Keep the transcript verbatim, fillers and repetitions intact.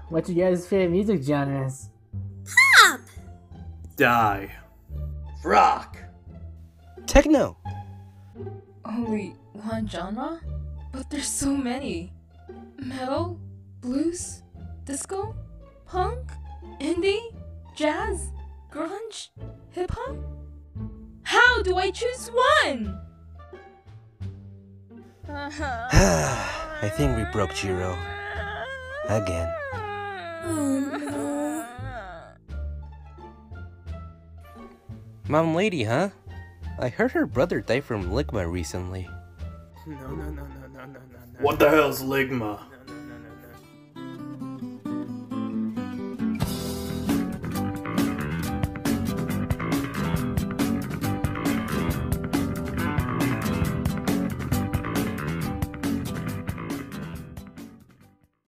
what's your guys' favorite music genres? Pop! Die. Rock! Techno! Only one genre? But there's so many. Metal? Blues? Disco? Punk? Indie? Jazz? Grunge? Hip-hop? How do I choose one? I think we broke Jiro. Again. Oh no. Mom lady, huh? I heard her brother died from Ligma recently. No, no, no, no, no, no, no. What the hell's Ligma?